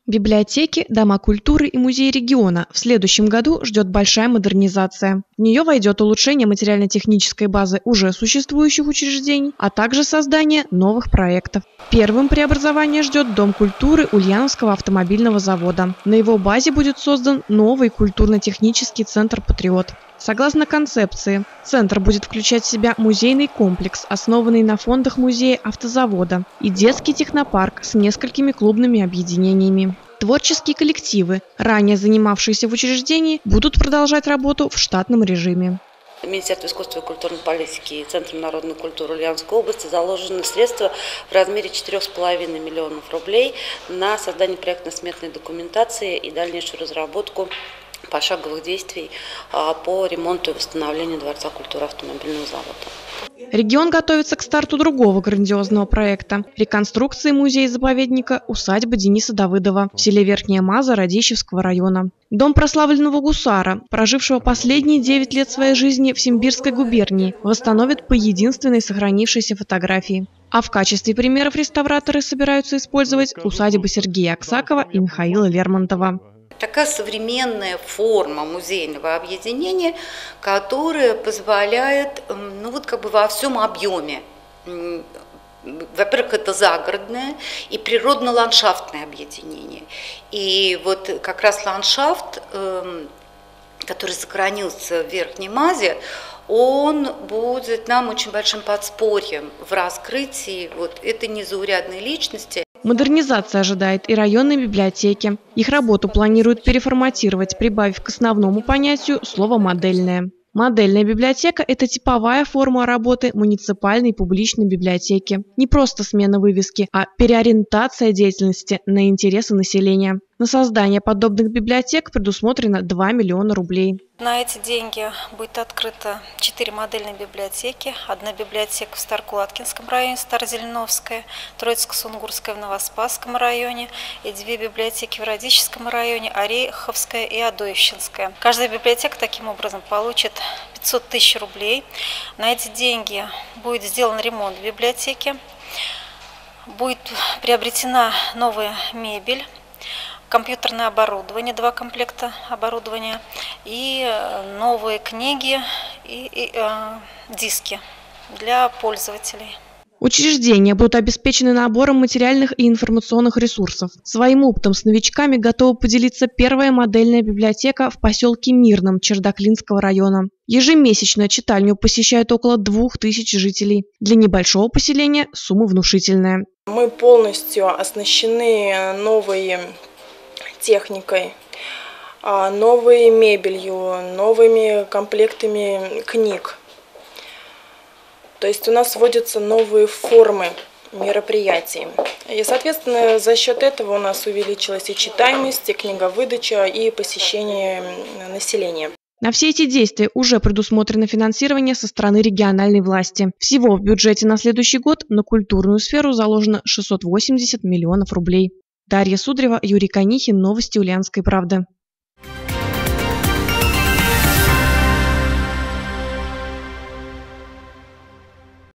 Библиотеки, дома культуры и музеи региона в следующем году ждет большая модернизация. В нее войдет улучшение материально-технической базы уже существующих учреждений, а также создание новых проектов. Первым преобразование ждет Дом культуры Ульяновского автомобильного завода. На его базе будет создан новый культурно-технический центр «Патриот». Согласно концепции, центр будет включать в себя музейный комплекс, основанный на фондах музея автозавода, и детский технопарк с несколькими клубными объединениями. Творческие коллективы, ранее занимавшиеся в учреждении, будут продолжать работу в штатном режиме. Министерству искусства и культурной политики и Центром народной культуры Ульяновской области заложены средства в размере 4,5 миллионов рублей на создание проектно-сметной документации и дальнейшую разработку пошаговых действий по ремонту и восстановлению Дворца культуры автомобильного завода. Регион готовится к старту другого грандиозного проекта – реконструкции музея-заповедника усадьбы Дениса Давыдова в селе Верхняя Маза Радищевского района. Дом прославленного гусара, прожившего последние 9 лет своей жизни в Симбирской губернии, восстановят по единственной сохранившейся фотографии. А в качестве примеров реставраторы собираются использовать усадьбы Сергея Аксакова и Михаила Лермонтова. Такая современная форма музейного объединения, которая позволяет во всем объеме. Во-первых, это загородное и природно-ландшафтное объединение. И вот как раз ландшафт, который сохранился в Верхней Мазе, он будет нам очень большим подспорьем в раскрытии этой незаурядной личности. Модернизация ожидает и районные библиотеки. Их работу планируют переформатировать, прибавив к основному понятию слово «модельная». Модельная библиотека – это типовая форма работы муниципальной публичной библиотеки. Не просто смена вывески, а переориентация деятельности на интересы населения. На создание подобных библиотек предусмотрено 2 миллиона рублей. На эти деньги будет открыто 4 модельные библиотеки. Одна библиотека в Старокулаткинском районе, Старозеленовская, Троицко-Сунгурская в Новоспасском районе и 2 библиотеки в Радищевском районе, Ореховская и Адоевщинская. Каждая библиотека таким образом получит 500 тысяч рублей. На эти деньги будет сделан ремонт в библиотеке, будет приобретена новая мебель, компьютерное оборудование, 2 комплекта оборудования и новые книги и диски для пользователей. Учреждения будут обеспечены набором материальных и информационных ресурсов. Своим опытом с новичками готова поделиться первая модельная библиотека в поселке Мирном Чердаклинского района. Ежемесячно читальню посещают около 2000 жителей. Для небольшого поселения сумма внушительная. Мы полностью оснащены новой техникой, новой мебелью, новыми комплектами книг. То есть у нас вводятся новые формы мероприятий. И, соответственно, за счет этого у нас увеличилась и читаемость, и книговыдача, и посещение населения. На все эти действия уже предусмотрено финансирование со стороны региональной власти. Всего в бюджете на следующий год на культурную сферу заложено 680 миллионов рублей. Дарья Судрева, Юрий Конихин. Новости Ульяновской правды.